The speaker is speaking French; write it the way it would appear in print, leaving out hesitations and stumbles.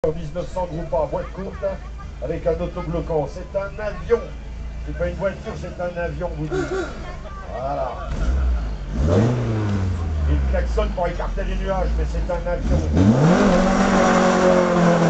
1900 groupe A, boîte courte, avec un autobloquant. C'est un avion. C'est pas une voiture, c'est un avion, vous dites. Voilà. Il klaxonne pour écarter les nuages, mais c'est un avion.